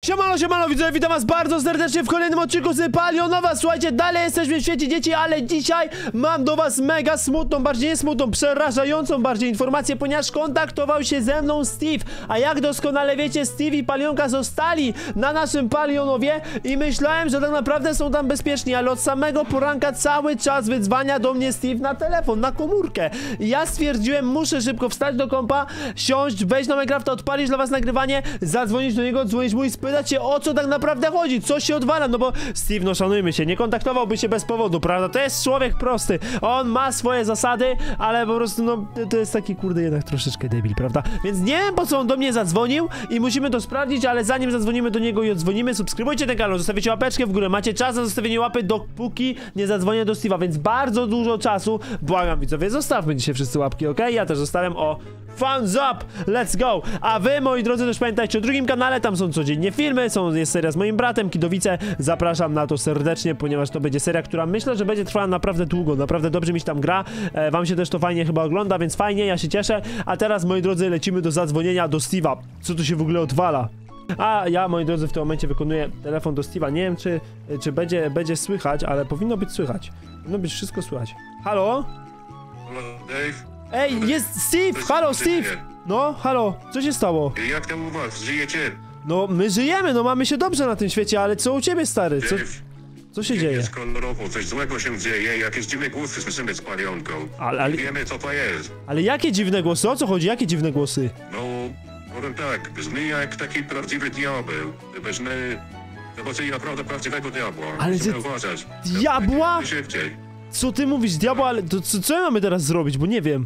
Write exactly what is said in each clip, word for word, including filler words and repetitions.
Siemano, siemano widzowie, witam was bardzo serdecznie w kolejnym odcinku z Palionowa. Słuchajcie, dalej jesteśmy w świecie dzieci, ale dzisiaj mam do was mega smutną, bardziej nie smutną, przerażającą bardziej informację, ponieważ kontaktował się ze mną Steve. A jak doskonale wiecie, Steve i Palionka zostali na naszym Palionowie i myślałem, że tak naprawdę są tam bezpieczni, ale od samego poranka cały czas wydzwania do mnie Steve na telefon, na komórkę. I ja stwierdziłem, muszę szybko wstać do kompa, siąść, wejść na Minecrafta, odpalić dla was nagrywanie, zadzwonić do niego, dzwonić mu i spytać się, o co tak naprawdę chodzi, co się odwala, no bo Steve, no szanujmy się, nie kontaktowałby się bez powodu, prawda? To jest człowiek prosty, on ma swoje zasady, ale po prostu, no, to jest taki, kurde, jednak troszeczkę debil, prawda? Więc nie wiem, po co on do mnie zadzwonił i musimy to sprawdzić, ale zanim zadzwonimy do niego i odzwonimy, subskrybujcie ten kanał, zostawicie łapeczkę w górę, macie czas na zostawienie łapy, dopóki nie zadzwonię do Steve'a, więc bardzo dużo czasu, błagam widzowie, zostawmy dzisiaj wszyscy łapki, ok? Ja też zostawiam, o, thumbs up, let's go! A wy, moi drodzy, też pamiętajcie o drugim kanale, tam są codziennie filmy, są, jest seria z moim bratem, Kidowice, zapraszam na to serdecznie, ponieważ to będzie seria, która myślę, że będzie trwała naprawdę długo, naprawdę dobrze mi się tam gra, e, wam się też to fajnie chyba ogląda, więc fajnie, ja się cieszę, a teraz, moi drodzy, lecimy do zadzwonienia do Steve'a, co tu się w ogóle odwala? A ja, moi drodzy, w tym momencie wykonuję telefon do Steve'a, nie wiem, czy, czy będzie, będzie słychać, ale powinno być słychać, powinno być wszystko słychać. Halo? Halo, Dave? Ej, jest Steve! Halo, Steve! No, halo, co się stało? Jak tam u was? Żyjecie? No, my żyjemy, no mamy się dobrze na tym świecie, ale co u ciebie, stary? Co, co się dzieje? Jest kolorowo, coś złego się dzieje, jakieś dziwne głosy słyszymy z Palionką. Ale, ale, Wiemy, co to jest. ale jakie dziwne głosy? O co chodzi? Jakie dziwne głosy? No, powiem tak, brzmi jak taki prawdziwy diabeł. Gdybyśmy zobaczyli naprawdę prawdziwego diabła. Ale musimy że- uważać. Diabła? Jak szybciej. Co ty mówisz, diabła? Ale to co, co my mamy teraz zrobić? Bo nie wiem.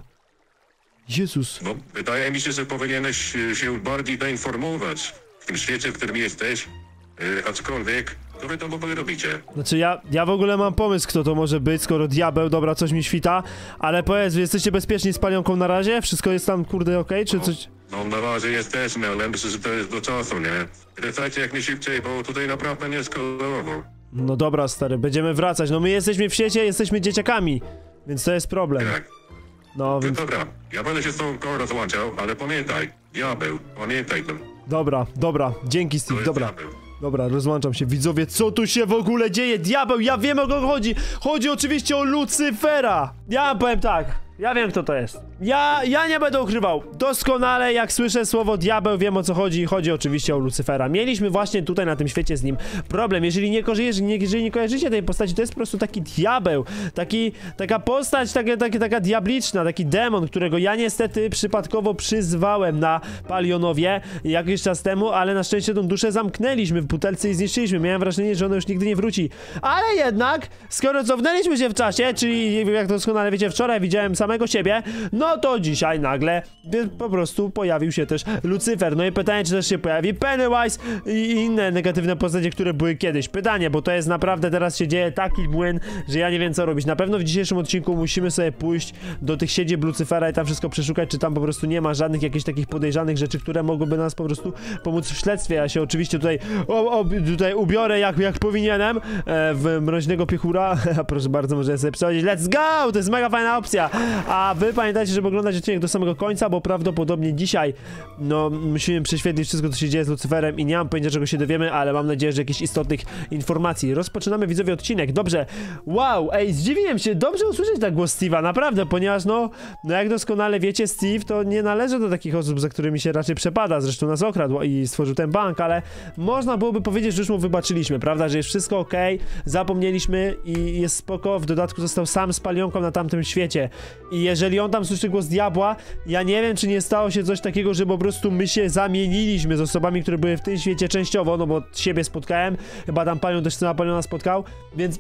Jezus. No, wydaje mi się, że powinieneś e, się bardziej doinformować w tym świecie, w którym jesteś. E, aczkolwiek, co wy tam w ogóle robicie? Znaczy ja, ja w ogóle mam pomysł, kto to może być, skoro diabeł, dobra, coś mi świta. Ale powiedz, wy jesteście bezpieczni z Palionką na razie? Wszystko jest tam, kurde, okej? Czy coś... No na razie jesteśmy, ale myślę, że to jest do czasu, nie? Wracajcie jak najszybciej, bo tutaj naprawdę nie jest kolorowo. No dobra, stary, będziemy wracać. No my jesteśmy w świecie, jesteśmy dzieciakami. Więc to jest problem. Tak. No No więc... dobra, ja będę się z tą koło rozłączał, ale pamiętaj, diabeł, pamiętaj to. Dobra, dobra, dzięki To Steve, jest dobra. diabeł. Dobra, rozłączam się. Widzowie, co tu się w ogóle dzieje? Diabeł, ja wiem, o kogo chodzi. Chodzi oczywiście o Lucyfera. Ja powiem tak, ja wiem, kto to jest. Ja, ja nie będę ukrywał. Doskonale, jak słyszę słowo diabeł, wiem, o co chodzi. Chodzi oczywiście o Lucyfera. Mieliśmy właśnie tutaj na tym świecie z nim problem. Jeżeli nie, kojarzycie, nie, jeżeli nie kojarzycie tej postaci, to jest po prostu taki diabeł. Taki, taka postać, taka, taka, taka diabliczna, taki demon, którego ja niestety przypadkowo przyzwałem na Palionowie jakiś czas temu, ale na szczęście tą duszę zamknęliśmy w butelce i zniszczyliśmy. Miałem wrażenie, że ona już nigdy nie wróci. Ale jednak, skoro cofnęliśmy się w czasie, czyli jak doskonale wiecie, wczoraj widziałem samego siebie, no to dzisiaj nagle po prostu pojawił się też Lucyfer. No i pytanie, czy też się pojawi Pennywise i inne negatywne postacie, które były kiedyś. Pytanie, bo to jest naprawdę, teraz się dzieje taki młyn, że ja nie wiem, co robić. Na pewno w dzisiejszym odcinku musimy sobie pójść do tych siedzib Lucyfera i tam wszystko przeszukać, czy tam po prostu nie ma żadnych jakichś takich podejrzanych rzeczy, które mogłyby nas po prostu pomóc w śledztwie. Ja się oczywiście tutaj, o, o, tutaj ubiorę jak, jak powinienem e, w mroźnego piechura. Proszę bardzo, może sobie przechodzić. Let's go! To jest mega fajna opcja. A wy pamiętajcie, żeby oglądać odcinek do samego końca, bo prawdopodobnie dzisiaj, no, musimy prześwietlić wszystko, co się dzieje z Lucyferem i nie mam pojęcia, czego się dowiemy, ale mam nadzieję, że jakichś istotnych informacji. Rozpoczynamy, widzowie, odcinek. Dobrze. Wow, ej, zdziwiłem się. Dobrze usłyszeć tak głos Steve'a, naprawdę, ponieważ, no, no jak doskonale wiecie, Steve to nie należy do takich osób, za którymi się raczej przepada. Zresztą nas okradł i stworzył ten bank, ale można byłoby powiedzieć, że już mu wybaczyliśmy, prawda, że jest wszystko okej, zapomnieliśmy i jest spoko. W dodatku został sam z Palionką na tamtym świecie. I jeżeli on tam słyszy głos diabła, ja nie wiem, czy nie stało się coś takiego, że po prostu my się zamieniliśmy z osobami, które były w tym świecie częściowo, no bo siebie spotkałem, chyba tam Palion też syna Paliona spotkał, więc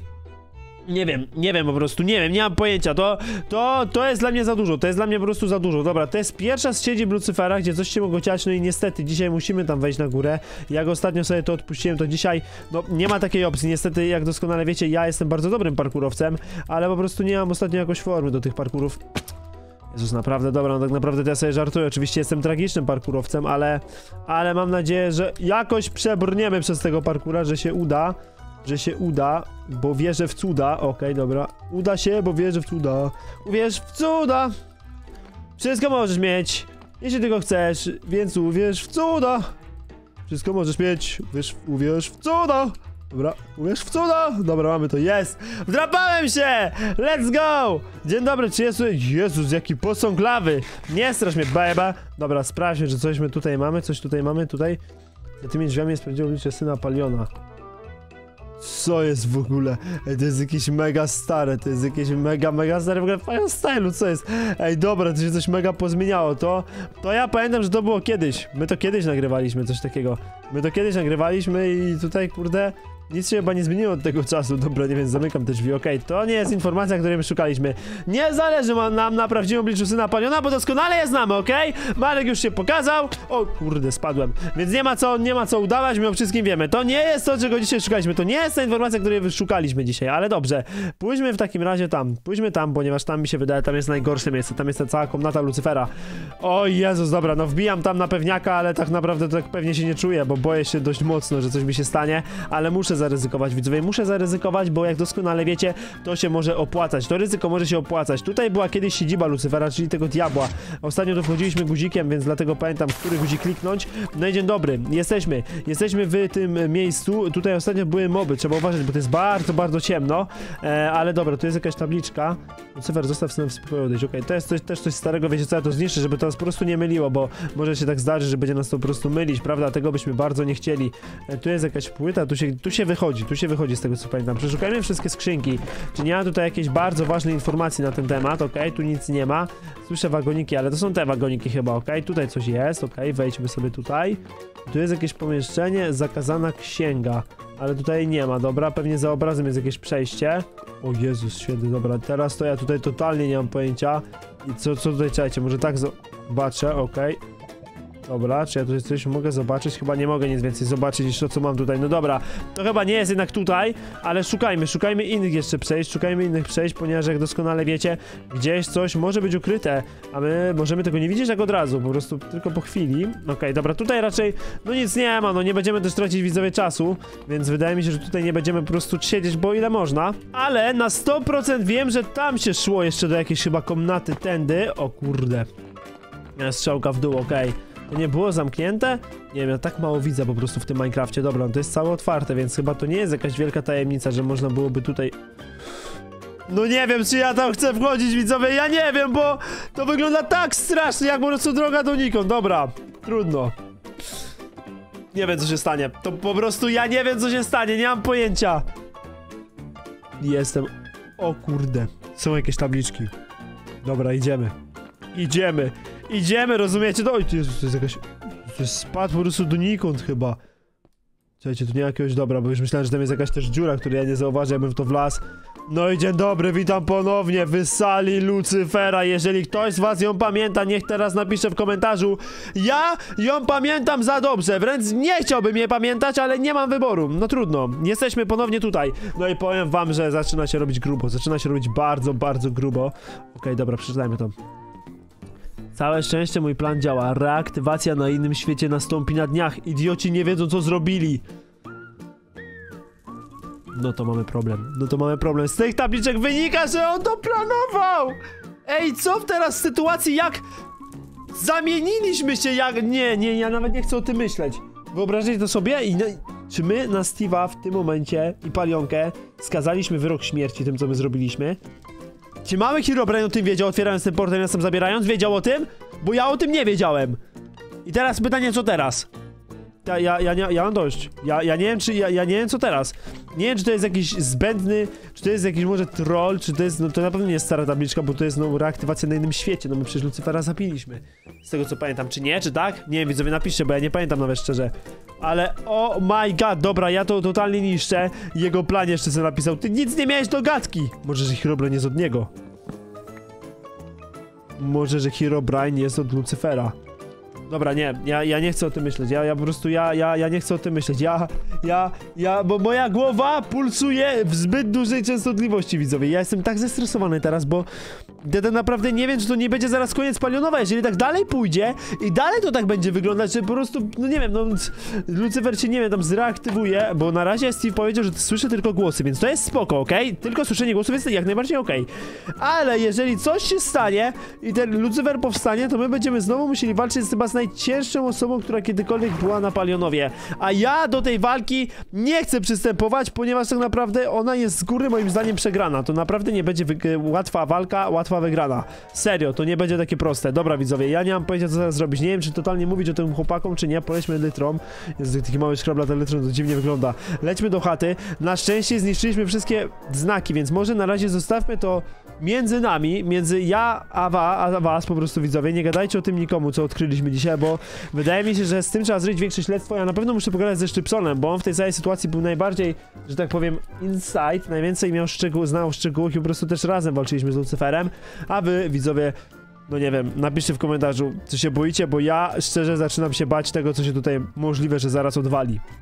nie wiem, nie wiem po prostu, nie wiem, nie mam pojęcia, to, to, to jest dla mnie za dużo, to jest dla mnie po prostu za dużo. Dobra, to jest pierwsza z siedzib Lucyfera, gdzie coś się mogło dziać, no i niestety dzisiaj musimy tam wejść na górę. Jak ostatnio sobie to odpuściłem, to dzisiaj, no nie ma takiej opcji, niestety, jak doskonale wiecie, ja jestem bardzo dobrym parkurowcem, ale po prostu nie mam ostatnio jakoś formy do tych parkurów. Jezus, naprawdę, dobra, no tak naprawdę to ja sobie żartuję, oczywiście jestem tragicznym parkurowcem, ale, ale mam nadzieję, że jakoś przebrniemy przez tego parkura, że się uda. Że się uda, bo wierzę w cuda. Okej, okay, dobra. Uda się, bo wierzę w cuda. Uwierz w cuda. Wszystko możesz mieć, jeśli tylko chcesz, więc uwierz w cuda. Wszystko możesz mieć. Uwierz, uwierz w cuda. Dobra, uwierz w cuda. Dobra, mamy to, jest. Wdrapałem się. Let's go. Dzień dobry, czy jest... Jezus, jaki posąg lawy. Nie strasz mnie, baba. Dobra, sprawdźmy, że coś my tutaj mamy. Coś tutaj mamy, tutaj. Za tymi drzwiami jest prawdziwe oblicze syna Paliona. Co jest w ogóle? Ej, to jest jakieś mega stare, to jest jakieś mega, mega stare w ogóle w fajnym stylu, co jest? Ej, dobra, to się coś mega pozmieniało, to... To ja pamiętam, że to było kiedyś. My to kiedyś nagrywaliśmy, coś takiego. My to kiedyś nagrywaliśmy i tutaj, kurde... Nic się chyba nie zmieniło od tego czasu. Dobra, nie wiem, zamykam te drzwi, okej. Okay, to nie jest informacja, której my szukaliśmy. Nie zależy nam na prawdziwym obliczu syna Paliona, bo doskonale je znamy, okej? Okay? Marek już się pokazał. O kurde, spadłem. Więc nie ma co, nie ma co udawać, my o wszystkim wiemy. To nie jest to, czego dzisiaj szukaliśmy. To nie jest ta informacja, której szukaliśmy dzisiaj, ale dobrze. Pójdźmy w takim razie tam. Pójdźmy tam, ponieważ tam mi się wydaje, tam jest najgorsze miejsce. Tam jest ta cała komnata Lucyfera. O Jezus, dobra, no wbijam tam na pewniaka, ale tak naprawdę to tak pewnie się nie czuję, bo boję się dość mocno, że coś mi się stanie, ale muszę zaryzykować, widzowie, muszę zaryzykować, bo jak doskonale wiecie, to się może opłacać, to ryzyko może się opłacać. Tutaj była kiedyś siedziba Lucyfera, czyli tego diabła. Ostatnio to wchodziliśmy guzikiem, więc dlatego pamiętam, który guzik kliknąć. No i dzień dobry, jesteśmy, jesteśmy w tym miejscu. Tutaj ostatnio były moby, trzeba uważać, bo to jest bardzo, bardzo ciemno, e, ale dobra, tu jest jakaś tabliczka. Lucyfer, zostaw syna w spokoju, odejść, okej, okay. To jest coś, też coś starego, wiecie co, ja to zniszczę, żeby to nas po prostu nie myliło, bo może się tak zdarzyć, że będzie nas to po prostu mylić, prawda, tego byśmy bardzo nie chcieli. E, tu jest jakaś płyta, tu się, tu się wychodzi, tu się wychodzi z tego, co pamiętam. Przeszukajmy wszystkie skrzynki, czy nie ma tutaj jakiejś bardzo ważnej informacji na ten temat, okej, okay. Tu nic nie ma. Słyszę wagoniki, ale to są te wagoniki chyba, okej, okay. Tutaj coś jest, okej, okay. Wejdźmy sobie tutaj. Tu jest jakieś pomieszczenie, zakazana księga, ale tutaj nie ma, dobra, pewnie za obrazem jest jakieś przejście. O Jezus święty, dobra, teraz to ja tutaj totalnie nie mam pojęcia. I co, co tutaj, czekajcie, może tak zobaczę, okej. Okay. Dobra, czy ja tutaj coś mogę zobaczyć? Chyba nie mogę nic więcej zobaczyć niż to, co mam tutaj. No dobra, to chyba nie jest jednak tutaj, ale szukajmy, szukajmy innych jeszcze przejść, szukajmy innych przejść, ponieważ jak doskonale wiecie, gdzieś coś może być ukryte, a my możemy tego nie widzieć jak od razu, po prostu tylko po chwili. Okej, okay, dobra, tutaj raczej, no nic nie ma, no nie będziemy też tracić widzowie czasu, więc wydaje mi się, że tutaj nie będziemy po prostu siedzieć, bo ile można, ale na sto procent wiem, że tam się szło jeszcze do jakiejś chyba komnaty tędy. O kurde, strzałka w dół, okej. Okay. To nie było zamknięte? Nie wiem, ja tak mało widzę po prostu w tym Minecrafcie. Dobra, no to jest całe otwarte, więc chyba to nie jest jakaś wielka tajemnica, że można byłoby tutaj... No nie wiem, czy ja tam chcę wchodzić, widzowie, ja nie wiem, bo to wygląda tak strasznie, jak po prostu droga donikąd. Dobra, trudno. Nie wiem, co się stanie. To po prostu ja nie wiem, co się stanie, nie mam pojęcia. Jestem... O kurde, są jakieś tabliczki. Dobra, idziemy. Idziemy. Idziemy, rozumiecie? No, Jezus, to jest jakaś... To jest spad po prostu donikąd chyba. Słuchajcie, tu nie jakiegoś dobra, bo już myślałem, że tam jest jakaś też dziura, której ja nie zauważę, ja bym w to wlazł. No i dzień dobry, witam ponownie w sali Lucyfera. Jeżeli ktoś z was ją pamięta, niech teraz napisze w komentarzu. Ja ją pamiętam za dobrze, wręcz nie chciałbym jej pamiętać, ale nie mam wyboru. No trudno, jesteśmy ponownie tutaj. No i powiem wam, że zaczyna się robić grubo, zaczyna się robić bardzo, bardzo grubo. Okej, okay, dobra, przeczytajmy to. Całe szczęście mój plan działa. Reaktywacja na innym świecie nastąpi na dniach. Idioci nie wiedzą, co zrobili. No to mamy problem. No to mamy problem. Z tych tabliczek wynika, że on to planował! Ej, co w teraz sytuacji, jak zamieniliśmy się, jak... Nie, nie, ja nawet nie chcę o tym myśleć. Wyobraźcie to sobie i... Czy my na Steve'a w tym momencie i Palionkę skazaliśmy wyrok śmierci tym, co my zrobiliśmy? Czy mały Herobrine o tym wiedział, otwierając ten portal i nas tam zabierając? Wiedział o tym? Bo ja o tym nie wiedziałem. I teraz pytanie, co teraz? Ja, ja, ja, ja, ja mam dość. Ja, ja nie wiem, czy... Ja, ja nie wiem, co teraz. Nie wiem, czy to jest jakiś zbędny... Czy to jest jakiś może troll, czy to jest... No to na pewno nie jest stara tabliczka, bo to jest no reaktywacja na innym świecie. No my przecież Lucyfera zapiliśmy. Z tego, co pamiętam. Czy nie, czy tak? Nie wiem, widzowie, napiszcie, bo ja nie pamiętam nawet szczerze. Ale... Oh my god, dobra, ja to totalnie niszczę. Jego plan jeszcze sobie napisał. Ty nic nie miałeś do gadki. Może, że Herobrine jest od niego. Może, że Herobrine jest od Lucyfera. Dobra, nie, ja, ja nie chcę o tym myśleć, ja, ja po prostu, ja, ja, ja nie chcę o tym myśleć, ja, ja, ja, bo moja głowa pulsuje w zbyt dużej częstotliwości, widzowie, ja jestem tak zestresowany teraz, bo ja tak naprawdę nie wiem, czy to nie będzie zaraz koniec Palionowa, jeżeli tak dalej pójdzie i dalej to tak będzie wyglądać, że po prostu, no nie wiem, no, Lucyfer się, nie wiem, tam zreaktywuje, bo na razie Steve powiedział, że słyszy tylko głosy, więc to jest spoko, okej? Okay? Tylko słyszenie głosów jest jak najbardziej okej, okay. Ale jeżeli coś się stanie i ten Lucyfer powstanie, to my będziemy znowu musieli walczyć z chyba z najcięższą osobą, która kiedykolwiek była na Palionowie. A ja do tej walki nie chcę przystępować, ponieważ tak naprawdę ona jest z góry moim zdaniem przegrana. To naprawdę nie będzie łatwa walka, łatwa wygrana. Serio, to nie będzie takie proste. Dobra widzowie, ja nie mam pojęcia co teraz zrobić. Nie wiem, czy totalnie mówić o tym chłopakom, czy nie. Polećmy litrą. Jest taki mały szkrabla, ten litrą to dziwnie wygląda. Lećmy do chaty. Na szczęście zniszczyliśmy wszystkie znaki, więc może na razie zostawmy to między nami, między ja a, wa, a was po prostu widzowie. Nie gadajcie o tym nikomu, co odkryliśmy dzisiaj, bo wydaje mi się, że z tym trzeba zrobić większe śledztwo. Ja na pewno muszę pogadać ze Szczypsonem, bo on w tej całej sytuacji był najbardziej, że tak powiem, inside, najwięcej miał szczegół, znał szczegółów i po prostu też razem walczyliśmy z Lucyferem, a wy widzowie, no nie wiem, napiszcie w komentarzu, czy się boicie, bo ja szczerze zaczynam się bać tego, co się tutaj możliwe, że zaraz odwali.